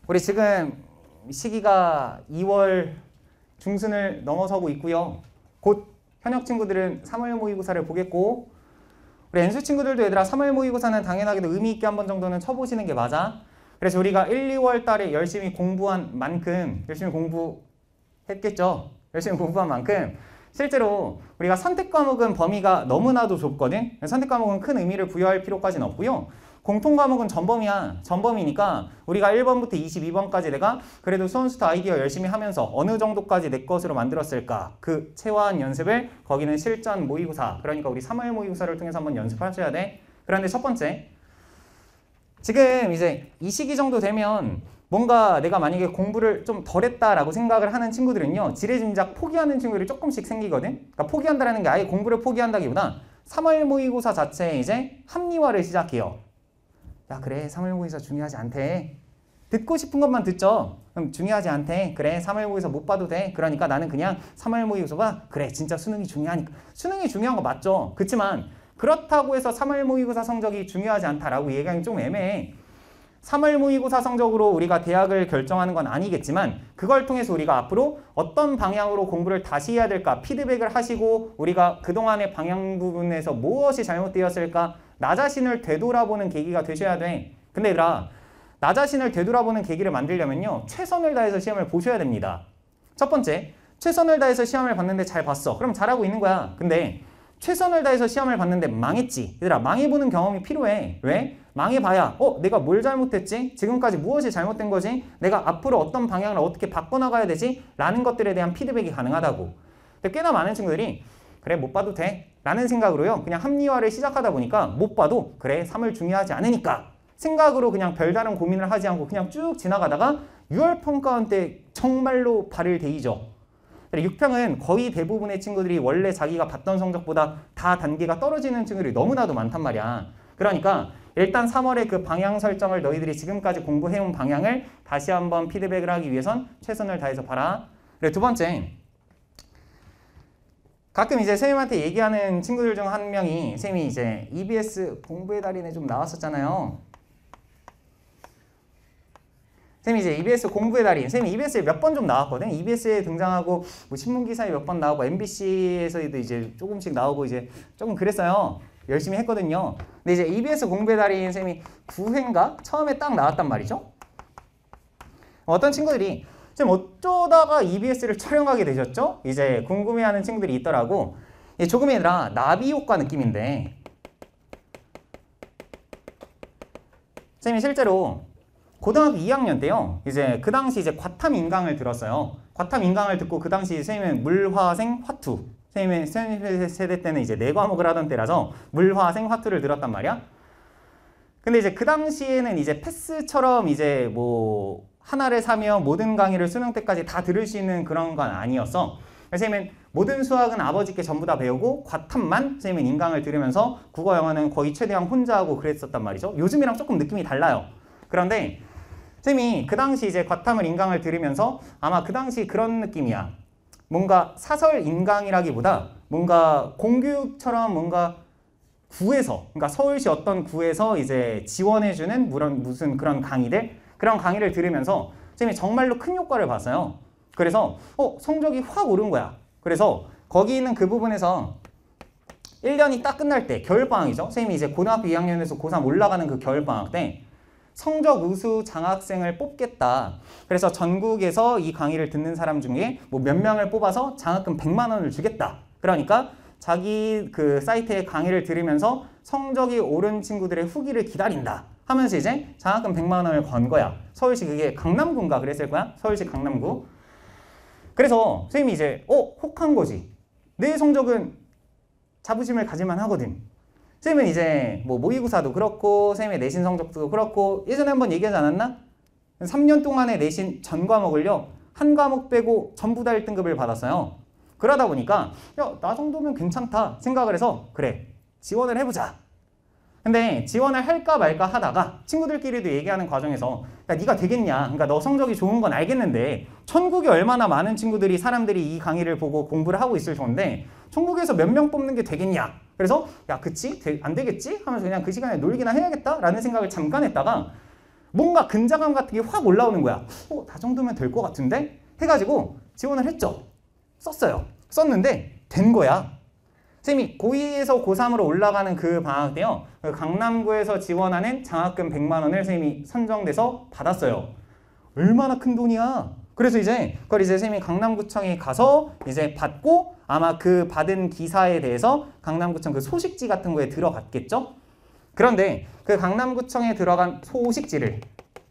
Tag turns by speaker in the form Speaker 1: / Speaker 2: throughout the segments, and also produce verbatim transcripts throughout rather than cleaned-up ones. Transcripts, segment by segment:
Speaker 1: 우리 지금 시기가 이월 중순을 넘어서고 있고요. 곧 현역 친구들은 삼월 모의고사를 보겠고, 우리 엔수 친구들도 얘들아 삼월 모의고사는 당연하게도 의미 있게 한 번 정도는 쳐보시는 게 맞아. 그래서 우리가 일, 이월 달에 열심히 공부한 만큼 열심히 공부했겠죠. 열심히 공부한 만큼 실제로 우리가 선택 과목은 범위가 너무나도 좁거든. 선택 과목은 큰 의미를 부여할 필요까지는 없고요. 공통 과목은 전범이야. 전범이니까 우리가 일 번부터 이십이 번까지 내가 그래도 수험수터 아이디어 열심히 하면서 어느 정도까지 내 것으로 만들었을까, 그 체화한 연습을 거기는 실전 모의고사, 그러니까 우리 삼월 모의고사를 통해서 한번 연습하셔야 돼. 그런데 첫 번째, 지금 이제 이 시기 정도 되면 뭔가 내가 만약에 공부를 좀 덜 했다라고 생각을 하는 친구들은요, 지레짐작 포기하는 친구들이 조금씩 생기거든. 그러니까 포기한다라는 게 아예 공부를 포기한다기보다 삼월 모의고사 자체에 이제 합리화를 시작해요. 야, 그래, 삼월 모의고사 중요하지 않대. 듣고 싶은 것만 듣죠. 그럼 중요하지 않대. 그래, 삼월 모의고사 못 봐도 돼. 그러니까 나는 그냥 삼월 모의고사가 그래, 진짜 수능이 중요하니까. 수능이 중요한 거 맞죠. 그렇지만 그렇다고 해서 삼월 모의고사 성적이 중요하지 않다라고 얘기하기 좀 애매해. 삼월 모의고사 성적으로 우리가 대학을 결정하는 건 아니겠지만 그걸 통해서 우리가 앞으로 어떤 방향으로 공부를 다시 해야 될까 피드백을 하시고, 우리가 그동안의 방향 부분에서 무엇이 잘못되었을까 나 자신을 되돌아보는 계기가 되셔야 돼. 근데 얘들아, 나 자신을 되돌아보는 계기를 만들려면요, 최선을 다해서 시험을 보셔야 됩니다. 첫 번째, 최선을 다해서 시험을 봤는데 잘 봤어. 그럼 잘하고 있는 거야. 근데 최선을 다해서 시험을 봤는데 망했지. 얘들아, 망해보는 경험이 필요해. 왜? 망해봐야 어? 내가 뭘 잘못했지? 지금까지 무엇이 잘못된 거지? 내가 앞으로 어떤 방향을 어떻게 바꿔나가야 되지? 라는 것들에 대한 피드백이 가능하다고. 근데 꽤나 많은 친구들이 그래, 못 봐도 돼 라는 생각으로요, 그냥 합리화를 시작하다 보니까 못 봐도 그래, 삼월 중요하지 않으니까 생각으로 그냥 별다른 고민을 하지 않고 그냥 쭉 지나가다가 유월 평가원 때 정말로 발을 데이죠. 육 평은 거의 대부분의 친구들이 원래 자기가 봤던 성적보다 다 단계가 떨어지는 친구들이 너무나도 많단 말이야. 그러니까 일단 삼월에 그 방향 설정을, 너희들이 지금까지 공부해온 방향을 다시 한번 피드백을 하기 위해선 최선을 다해서 봐라. 그리고 두 번째, 가끔 이제 선생님한테 얘기하는 친구들 중 한 명이, 선생님이 이제 이비에스 공부의 달인에 좀 나왔었잖아요. 선생님이 이제 이비에스 공부의 달인, 선생님이 이비에스에 몇 번 좀 나왔거든. 이비에스에 등장하고 뭐 신문기사에 몇 번 나오고 엠비씨에서도 이제 조금씩 나오고 이제 조금 그랬어요. 열심히 했거든요. 근데 이제 이비에스 공부의 달인 선생님이 구 회인가 처음에 딱 나왔단 말이죠. 어떤 친구들이 지금 어쩌다가 이비에스를 촬영하게 되셨죠? 이제 궁금해하는 친구들이 있더라고. 조금이 아니라 나비 효과 느낌인데, 선생님이 실제로 고등학교 이 학년 때요, 이제 그 당시 이제 과탐 인강을 들었어요. 과탐 인강을 듣고 그 당시 선생님은 물화생 화투, 선생님의 선생님 세대 때는 이제 네 과목을 하던 때라서 물화생 화투를 들었단 말이야. 근데 이제 그 당시에는 이제 패스처럼 이제 뭐 하나를 사면 모든 강의를 수능 때까지 다 들을 수 있는 그런 건 아니었어. 선생님은 모든 수학은 아버지께 전부 다 배우고 과탐만 선생님은 인강을 들으면서 국어 영어는 거의 최대한 혼자 하고 그랬었단 말이죠. 요즘이랑 조금 느낌이 달라요. 그런데 선생님이 그 당시 이제 과탐을 인강을 들으면서 아마 그 당시 그런 느낌이야. 뭔가 사설 인강이라기보다 뭔가 공교육처럼 뭔가 구에서, 그러니까 서울시 어떤 구에서 이제 지원해주는 무슨, 무슨 그런 강의들, 그런 강의를 들으면서 선생님이 정말로 큰 효과를 봤어요. 그래서 어, 성적이 확 오른 거야. 그래서 거기 있는 그 부분에서 일 년이 딱 끝날 때, 겨울방학이죠. 선생님이 이제 고등학교 이 학년에서 고삼 올라가는 그 겨울방학 때 성적 우수 장학생을 뽑겠다. 그래서 전국에서 이 강의를 듣는 사람 중에 뭐 몇 명을 뽑아서 장학금 백만 원을 주겠다. 그러니까 자기 그 사이트에 강의를 들으면서 성적이 오른 친구들의 후기를 기다린다 하면서 이제 장학금 백만 원을 건 거야. 서울시, 그게 강남구인가 그랬을 거야. 서울시 강남구. 그래서 선생님이 이제 어? 혹한 거지. 내 성적은 자부심을 가질만 하거든. 선생님은 이제 뭐 모의고사도 그렇고 선생님의 내신 성적도 그렇고 예전에 한번 얘기하지 않았나? 삼 년 동안의 내신 전 과목을요, 한 과목 빼고 전부 다 일 등급을 받았어요. 그러다 보니까 야, 나 정도면 괜찮다 생각을 해서 그래, 지원을 해보자. 근데 지원을 할까 말까 하다가 친구들끼리도 얘기하는 과정에서 야, 네가 되겠냐? 그러니까 너 성적이 좋은 건 알겠는데 천국에 얼마나 많은 친구들이, 사람들이 이 강의를 보고 공부를 하고 있을 건데 천국에서 몇 명 뽑는 게 되겠냐? 그래서 야, 그치? 되, 안 되겠지? 하면서 그냥 그 시간에 놀기나 해야겠다? 라는 생각을 잠깐 했다가 뭔가 근자감 같은 게 확 올라오는 거야. 어, 나 정도면 될 것 같은데? 해가지고 지원을 했죠. 썼어요. 썼는데 된 거야. 쌤이 고이에서 고삼으로 올라가는 그 방학 때요. 강남구에서 지원하는 장학금 백만 원을 쌤이 선정돼서 받았어요. 얼마나 큰 돈이야. 그래서 이제 그걸 이제 쌤이 강남구청에 가서 이제 받고 아마 그 받은 기사에 대해서 강남구청 그 소식지 같은 거에 들어갔겠죠? 그런데 그 강남구청에 들어간 소식지를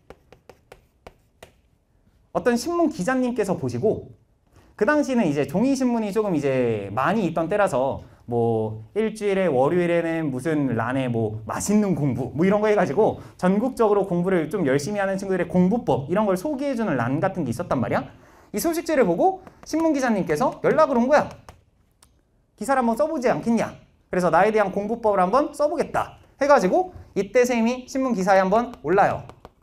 Speaker 1: 어떤 신문 기자님께서 보시고 그 당시는 이제 종이신문이 조금 이제 많이 있던 때라서 뭐 일주일에 월요일에는 무슨 란에 뭐 맛있는 공부 뭐 이런 거 해가지고 전국적으로 공부를 좀 열심히 하는 친구들의 공부법 이런 걸 소개해주는 란 같은 게 있었단 말이야. 이 소식지를 보고 신문 기자님께서 연락을 온 거야. 기사를 한번 써보지 않겠냐. 그래서 나에 대한 공부법을 한번 써보겠다 해가지고 이때 쌤이 신문 기사에 한번 올라요.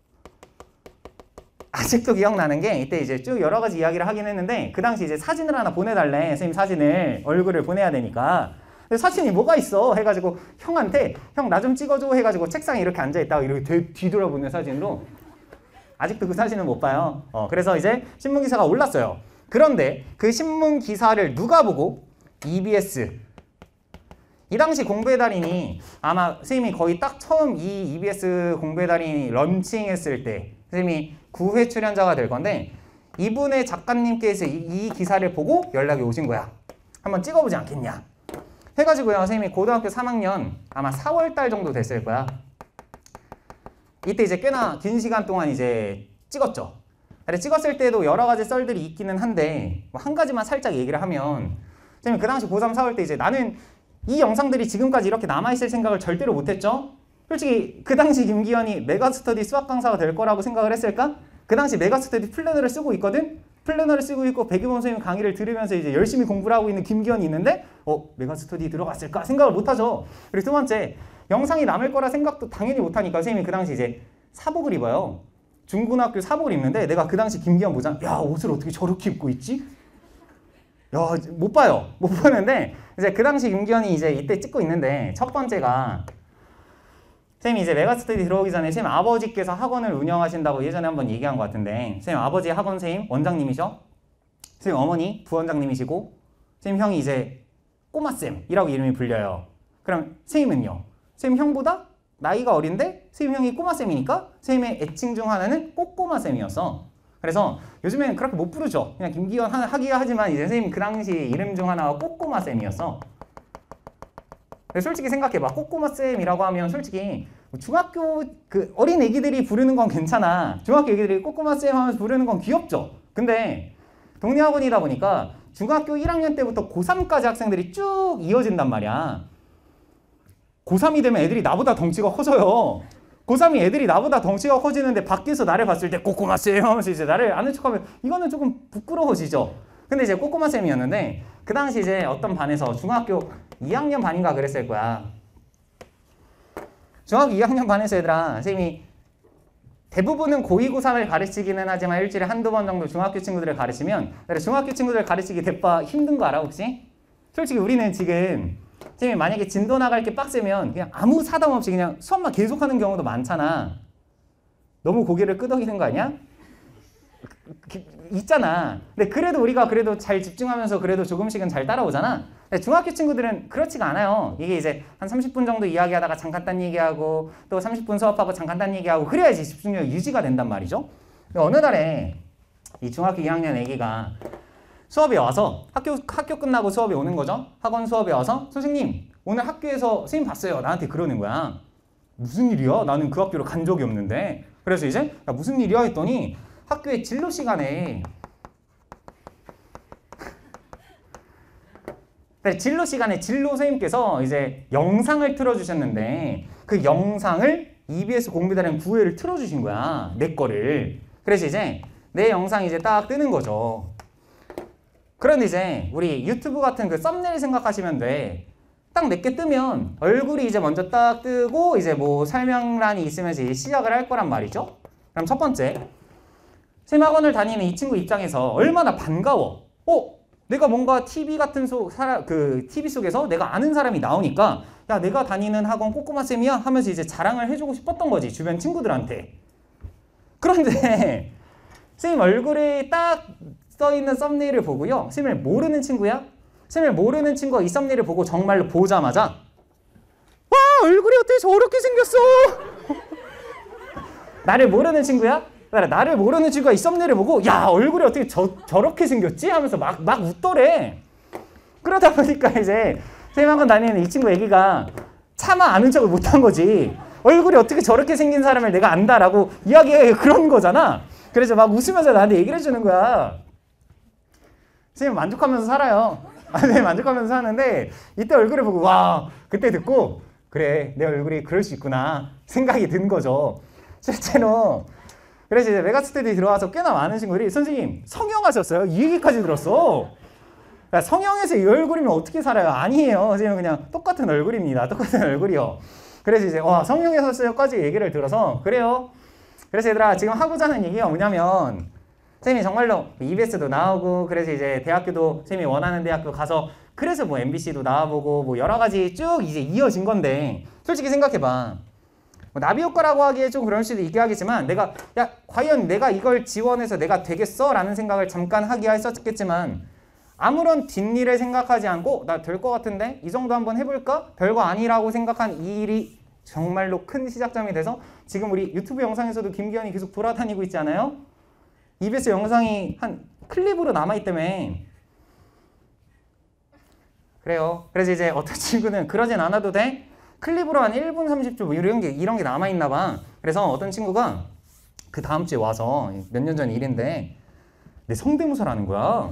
Speaker 1: 아직도 기억나는 게 이때 이제 쭉 여러 가지 이야기를 하긴 했는데 그 당시 이제 사진을 하나 보내달래. 선생님 사진을 얼굴을 보내야 되니까. 근데 사진이 뭐가 있어 해가지고 형한테 형 나 좀 찍어줘 해가지고 책상에 이렇게 앉아있다가 이렇게 뒤돌아보는 사진으로 아직도 그 사진은 못 봐요. 어, 그래서 이제 신문 기사가 올랐어요. 그런데 그 신문 기사를 누가 보고 이비에스 이 당시 공부의 달인이 아마 선생님이 거의 딱 처음 이 이비에스 공부의 달인이 런칭했을 때 선생님이 구 회 출연자가 될 건데 이분의 작가님께서 이, 이 기사를 보고 연락이 오신 거야. 한번 찍어보지 않겠냐 해가지고요. 선생님이 고등학교 삼 학년 아마 사월 달 정도 됐을 거야. 이때 이제 꽤나 긴 시간 동안 이제 찍었죠. 근데 찍었을 때도 여러 가지 썰들이 있기는 한데 뭐 한 가지만 살짝 얘기를 하면 선생님 그 당시 고삼 사월 때 이제 나는 이 영상들이 지금까지 이렇게 남아있을 생각을 절대로 못했죠. 솔직히 그 당시 김기현이 메가스터디 수학 강사가 될 거라고 생각을 했을까? 그 당시 메가스터디 플래너를 쓰고 있거든? 플래너를 쓰고 있고 백유범 선생님 강의를 들으면서 이제 열심히 공부를 하고 있는 김기현이 있는데 어? 메가스터디 들어갔을까? 생각을 못하죠. 그리고 두 번째, 영상이 남을 거라 생각도 당연히 못하니까 선생님이 그 당시 이제 사복을 입어요. 중고등학교 사복을 입는데 내가 그 당시 김기현 보자. 야, 옷을 어떻게 저렇게 입고 있지? 야, 못 봐요. 못 보는데 이제 그 당시 김기현이 이제 이때 찍고 있는데 첫 번째가 선생님이 이제 메가스터디 들어오기 전에 선생님 아버지께서 학원을 운영하신다고 예전에 한번 얘기한 것 같은데 선생님 아버지 학원 선생님 원장님이셔. 선생님 어머니 부원장님이시고 선생님 형이 이제 꼬마쌤이라고 이름이 불려요. 그럼 선생님은요? 선생님 형보다 나이가 어린데 선생님 형이 꼬마쌤이니까 선생님의 애칭 중 하나는 꼬꼬마쌤이었어. 그래서 요즘에는 그렇게 못 부르죠. 그냥 김기현 하기야 하지만 이제 선생님 그 당시 이름 중 하나가 꼬꼬마쌤이었어. 솔직히 생각해봐. 꼬꼬마쌤이라고 하면 솔직히 중학교 그 어린 애기들이 부르는 건 괜찮아. 중학교 애기들이 꼬꼬마쌤 하면서 부르는 건 귀엽죠. 근데 동네 학원이다 보니까 중학교 일 학년 때부터 고삼까지 학생들이 쭉 이어진단 말이야. 고삼이 되면 애들이 나보다 덩치가 커져요. 고삼이 애들이 나보다 덩치가 커지는데 밖에서 나를 봤을 때 꼬꼬마쌤 하면서 이제 나를 아는 척하면 이거는 조금 부끄러워지죠. 근데 이제 꼬꼬마쌤이었는데 그 당시 이제 어떤 반에서 중학교 이 학년 반인가 그랬을 거야. 중학교 이 학년 반에서 얘들아 선생님이 대부분은 고이, 고삼을 가르치기는 하지만 일주일에 한두 번 정도 중학교 친구들을 가르치면 중학교 친구들 가르치기 대파 힘든 거 알아 혹시? 솔직히 우리는 지금 선생님이 만약에 진도 나갈 게 빡세면 그냥 아무 사담 없이 그냥 수업만 계속하는 경우도 많잖아. 너무 고개를 끄덕이는 거 아니야? 있잖아. 근데 그래도 우리가 그래도 잘 집중하면서 그래도 조금씩은 잘 따라오잖아. 근데 중학교 친구들은 그렇지가 않아요. 이게 이제 한 삼십 분 정도 이야기하다가 잠깐 딴 얘기하고 또 삼십 분 수업하고 잠깐 딴 얘기하고 그래야지 집중력이 유지가 된단 말이죠. 근데 어느 날에 이 중학교 이 학년 애기가 수업에 와서 학교, 학교 끝나고 수업에 오는 거죠. 학원 수업에 와서 선생님 오늘 학교에서 선생님 봤어요. 나한테 그러는 거야. 무슨 일이야? 나는 그 학교를 간 적이 없는데. 그래서 이제 야, 무슨 일이야 했더니 학교의 진로 시간에 진로 시간에 진로 선생님께서 이제 영상을 틀어주셨는데 그 영상을 이비에스 공부달인 구 회를 틀어주신 거야. 내 거를. 그래서 이제 내 영상이 이제 딱 뜨는 거죠. 그런데 이제 우리 유튜브 같은 그 썸네일 생각하시면 돼. 딱 내 게 뜨면 얼굴이 이제 먼저 딱 뜨고 이제 뭐 설명란이 있으면서 이제 시작을 할 거란 말이죠. 그럼 첫 번째, 쌤 학원을 다니는 이 친구 입장에서 얼마나 반가워. 어? 내가 뭔가 티비 같은 속, 사람, 그 티비 속에서 내가 아는 사람이 나오니까 야 내가 다니는 학원 꼬꼬마쌤이야 하면서 이제 자랑을 해주고 싶었던 거지 주변 친구들한테. 그런데 선생님 얼굴이 딱 써있는 썸네일을 보고요. 선생님을 모르는 친구야? 선생님을 모르는 친구가 이 썸네일을 보고 정말로 보자마자 와 얼굴이 어떻게 저렇게 생겼어? 나를 모르는 친구야? 나를 모르는 친구가 이 썸네일을 보고 야 얼굴이 어떻게 저, 저렇게 생겼지? 하면서 막, 막 웃더래. 그러다 보니까 이제 선생님학원 다니는 이 친구 얘기가 차마 아는 척을 못한 거지. 얼굴이 어떻게 저렇게 생긴 사람을 내가 안다라고 이야기가 그런 거잖아. 그래서 막 웃으면서 나한테 얘기를 해주는 거야. 선생님 만족하면서 살아요. 선생님 만족하면서 사는데 이때 얼굴을 보고 와 그때 듣고 그래 내 얼굴이 그럴 수 있구나 생각이 든 거죠. 실제로 그래서 이제 메가스터디 들어와서 꽤나 많은 친구들이 선생님 성형하셨어요? 이 얘기까지 들었어. 그러니까 성형해서 이 얼굴이면 어떻게 살아요? 아니에요. 선생님은 그냥 똑같은 얼굴입니다. 똑같은 얼굴이요. 그래서 이제 와 성형하셨어요까지 얘기를 들어서 그래요. 그래서 얘들아 지금 하고자 하는 얘기가 뭐냐면 선생님이 정말로 이비에스도 나오고 그래서 이제 대학교도 선생님이 원하는 대학교 가서 그래서 뭐 엠비씨도 나와보고 뭐 여러 가지 쭉 이제 이어진 건데 솔직히 생각해봐. 뭐 나비 효과라고 하기에 좀 그럴 수도 있게 하겠지만 내가 야 과연 내가 이걸 지원해서 내가 되겠어? 라는 생각을 잠깐 하기야 했었겠지만 아무런 뒷일을 생각하지 않고 나 될 것 같은데 이 정도 한번 해볼까? 별거 아니라고 생각한 이 일이 정말로 큰 시작점이 돼서 지금 우리 유튜브 영상에서도 김기현이 계속 돌아다니고 있지 않아요? 이비에스 영상이 한 클립으로 남아있다며. 그래요. 그래서 이제 어떤 친구는 그러진 않아도 돼? 클립으로 한 일 분 삼십 초 뭐 이런 게, 이런 게 남아있나 봐. 그래서 어떤 친구가 그 다음 주에 와서 몇 년 전 일인데 내 성대모사라는 거야.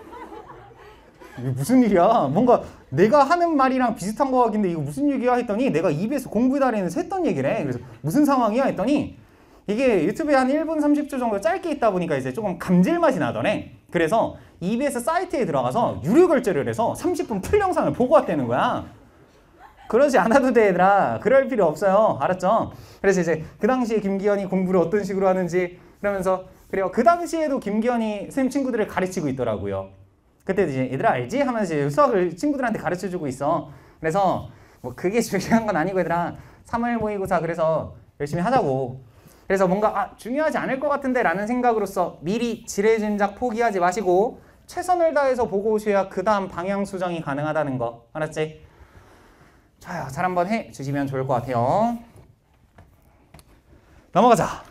Speaker 1: 이게 무슨 일이야? 뭔가 내가 하는 말이랑 비슷한 거 같은데 이거 무슨 얘기야? 했더니 내가 이비에스 공부 달인에서 했던 얘기래. 그래서 무슨 상황이야? 했더니 이게 유튜브에 한 일 분 삼십 초 정도 짧게 있다 보니까 이제 조금 감질맛이 나더래. 그래서 이비에스 사이트에 들어가서 유료 결제를 해서 삼십 분 풀 영상을 보고 왔다는 거야. 그러지 않아도 돼 얘들아. 그럴 필요 없어요. 알았죠? 그래서 이제 그 당시에 김기현이 공부를 어떤 식으로 하는지 그러면서 그래요. 그 당시에도 김기현이 쌤 친구들을 가르치고 있더라고요. 그때 이제 얘들아 알지? 하면서 이제 수학을 친구들한테 가르쳐주고 있어. 그래서 뭐 그게 중요한 건 아니고 얘들아 삼월 모의고사 그래서 열심히 하자고. 그래서 뭔가 아, 중요하지 않을 것 같은데 라는 생각으로서 미리 지레짐작 포기하지 마시고 최선을 다해서 보고 오셔야 그 다음 방향 수정이 가능하다는 거. 알았지? 좋아요. 잘 한번 해주시면 좋을 것 같아요. 넘어가자.